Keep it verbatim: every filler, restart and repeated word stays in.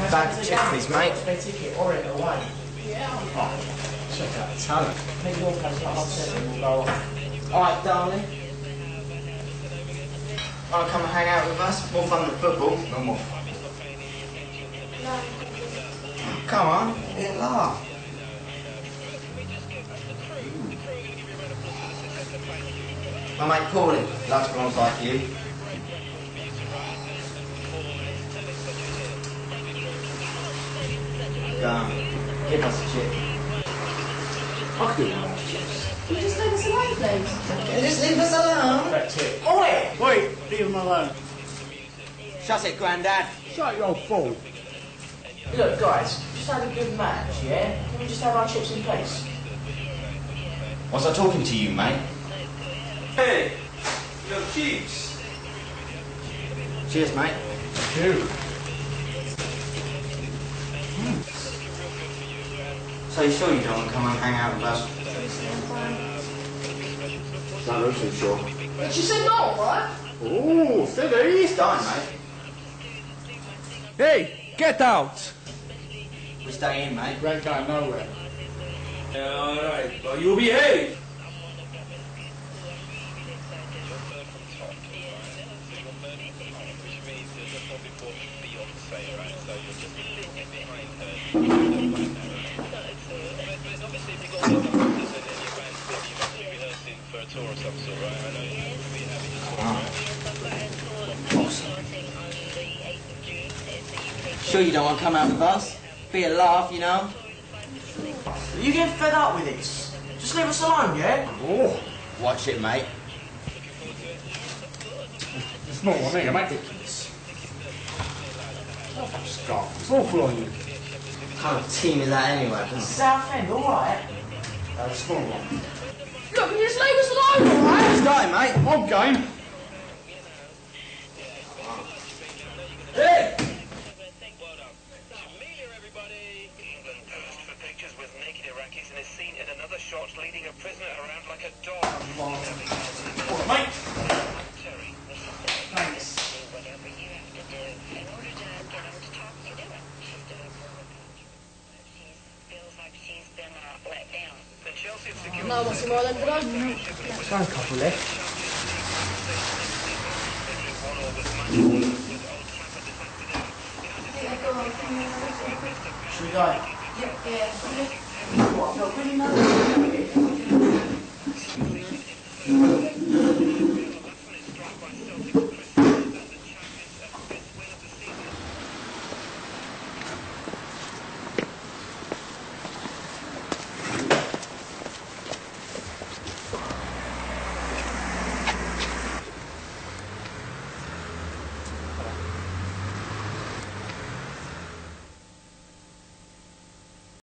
Bag of chips, please, mate. Their ticket or it away. Oh, check out the talent. Maybe we'll come to half seven and we'll go off. Alright, darling. Wanna come and hang out with us? More fun than football. No more fun. Come on, it'll laugh. My mate Paulie loves blondes like you. Go on, give us a chip. I'll do one of those chips. Can you just leave us alone, please? Just leave us alone. That's it. Oi! Wait, leave him alone. Shut it, Grandad. Shut your fool. Look, guys, we just had a good match, yeah? Can we just have our chips in peace? Was I talking to you, mate? Hey, your chips. Cheers, mate. You. So you sure you don't want to come and hang out with us? Don't look too sure. But you said no, right? Ooh, steady. It's done, mate. Hey, get out. We stay in, mate. You ain't going nowhere. Yeah, all right. Well, you behave. Sure you don't want to come out with us? Be a laugh, you know? Are you getting fed up with this? Just leave us alone, yeah? Oh, Watch it, mate. it's not on me, I'm ridiculous. Oh, Scott, it's awful on you. What kind of team is that anyway? Southend, alright? Uh, small one. Look, can you just leave us alone, alright? Start, mate. I'm game. Hey! And is seen in another shot leading a prisoner around like a dog. Oh, mate. Thanks. Whatever you have to do in order to get him to talk, you do it. She's doing her She feels like she's been uh, let down. And Chelsea have secured No, what's more than good? One couple left. Should we go? Yeah. What? I've got really no.